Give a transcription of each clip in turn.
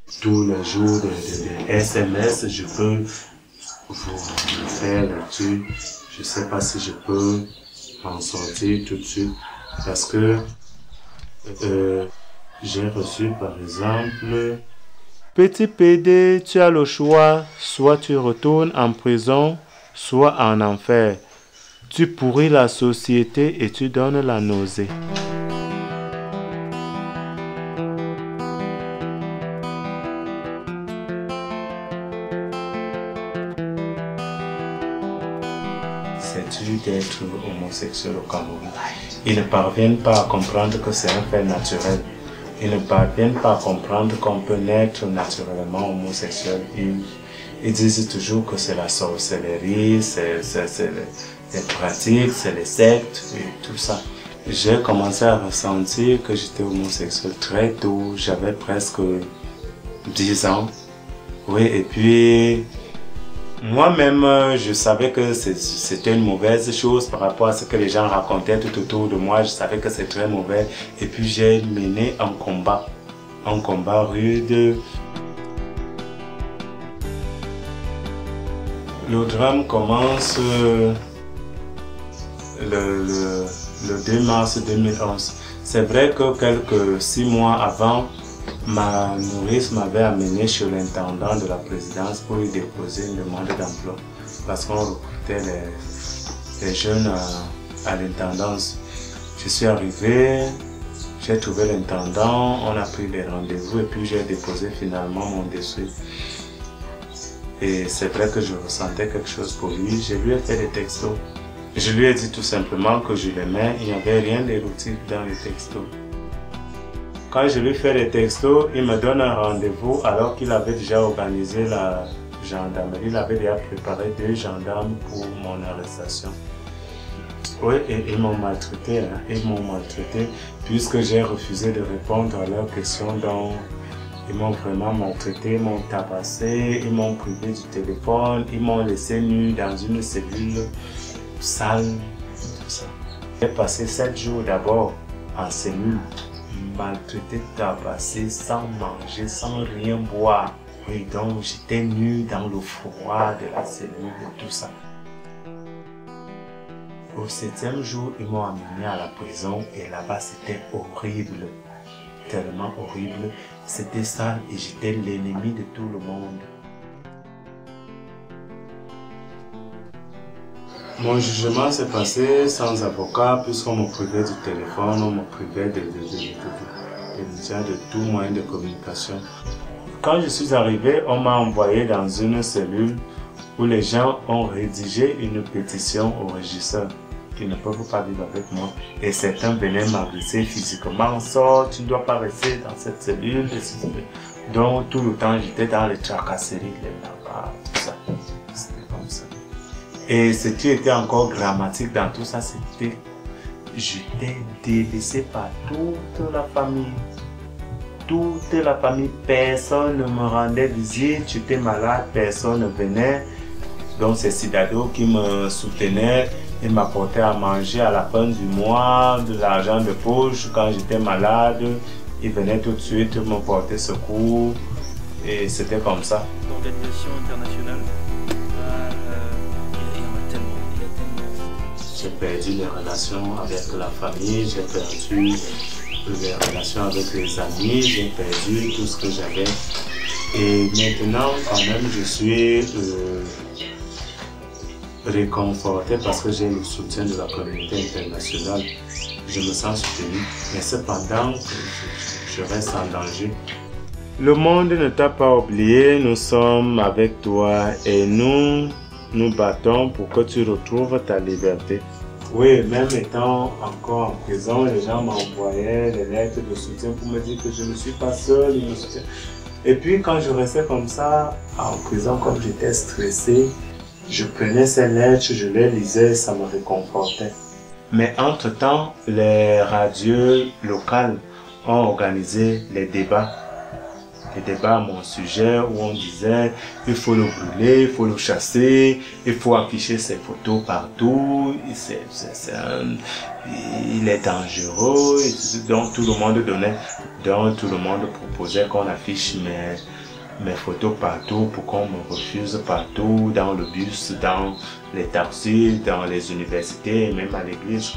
tous les jours des SMS, je peux vous faire là-dessus. Je sais pas si je peux en sortir tout de suite parce que j'ai reçu par exemple: petit PD, tu as le choix, soit tu retournes en prison, soit en enfer. Tu pourris la société et tu donnes la nausée. C'est dur d'être homosexuel au Cameroun. Ils ne parviennent pas à comprendre que c'est un fait naturel. Ils ne parviennent pas à comprendre qu'on peut naître naturellement homosexuel. Ils disent toujours que c'est la sorcellerie, c'est les pratiques, c'est les sectes et tout ça. J'ai commencé à ressentir que j'étais homosexuel très tôt. J'avais presque 10 ans. Oui, et puis moi-même, je savais que c'était une mauvaise chose par rapport à ce que les gens racontaient tout autour de moi. Je savais que c'est très mauvais. Et puis j'ai mené un combat rude. Le drame commence le 2 mars 2011. C'est vrai que quelques 6 mois avant, ma nourrice m'avait amené chez l'intendant de la présidence pour lui déposer une demande d'emploi parce qu'on recrutait les jeunes à l'intendance. Je suis arrivé, j'ai trouvé l'intendant, on a pris les rendez-vous et puis j'ai déposé finalement mon dossier. Et c'est vrai que je ressentais quelque chose pour lui. Je lui ai fait des textos. Je lui ai dit tout simplement que je l'aimais. Il n'y avait rien d'érotique dans les textos. Quand je lui fais les textos, il me donne un rendez-vous alors qu'il avait déjà organisé la gendarmerie. Il avait déjà préparé 2 gendarmes pour mon arrestation. Oui, et ils m'ont maltraité. Ils m'ont maltraité puisque j'ai refusé de répondre à leurs questions. Donc, ils m'ont vraiment maltraité, ils m'ont tabassé, ils m'ont privé du téléphone, ils m'ont laissé nu dans une cellule sale, tout ça. J'ai passé 7 jours d'abord en cellule, maltraité, tabassé, sans manger, sans rien boire. Oui, donc j'étais nu dans le froid de la cellule et tout ça. Au 7e jour, ils m'ont amené à la prison et là-bas c'était horrible. Tellement horrible, c'était sale et j'étais l'ennemi de tout le monde. Mon jugement s'est passé sans avocat puisqu'on me privait du téléphone, on me privait de tout moyen de communication. Quand je suis arrivé, on m'a envoyé dans une cellule où les gens ont rédigé une pétition au régisseur. Ils ne peuvent pas vivre avec moi. Et certains venaient m'agresser physiquement. Sors, tu ne dois pas rester dans cette cellule. Donc tout le temps, j'étais dans les tracasseries, les barbares, tout ça. C'était comme ça. Et ce qui était encore dramatique dans tout ça, c'était j'étais délaissé par toute la famille. Toute la famille, personne ne me rendait visite. J'étais malade, personne ne venait. Donc c'est Sidado qui me soutenait. Il m'apportait à manger à la fin du mois, de l'argent de poche. Quand j'étais malade, il venait tout de suite me porter secours. Et c'était comme ça. L'organisation internationale, il y en a tellement. J'ai perdu les relations avec la famille, j'ai perdu les relations avec les amis, j'ai perdu tout ce que j'avais. Et maintenant, quand même, je suis réconforté parce que j'ai le soutien de la communauté internationale. Je me sens soutenu, mais cependant, je reste en danger. Le monde ne t'a pas oublié, nous sommes avec toi et nous nous battons pour que tu retrouves ta liberté. Oui, même étant encore en prison, les gens m'envoyaient des lettres de soutien pour me dire que je ne suis pas seul, ils me soutiennent. Et puis quand je restais comme ça, en prison, comme j'étais stressé, je prenais ces lettres, je les lisais, ça me réconfortait. Mais entre-temps, les radios locales ont organisé les débats débats à mon sujet où on disait il faut le brûler, il faut le chasser, il faut afficher ses photos partout, il est dangereux, donc tout le monde proposait qu'on affiche mes photos partout pour qu'on me refuse partout, dans le bus, dans les taxis, dans les universités et même à l'église.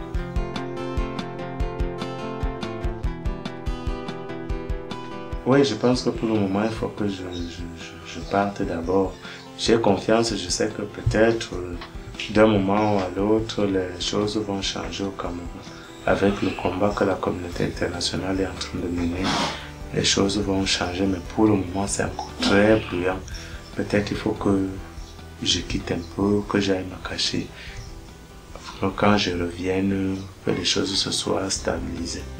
Oui, je pense que pour le moment, il faut que je parte d'abord. J'ai confiance, je sais que peut-être d'un moment à l'autre, les choses vont changer au Cameroun. Avec le combat que la communauté internationale est en train de mener, les choses vont changer, mais pour le moment, c'est encore très bruyant. Peut-être il faut que je quitte un peu, que j'aille me cacher. Quand je revienne, que les choses se soient stabilisées.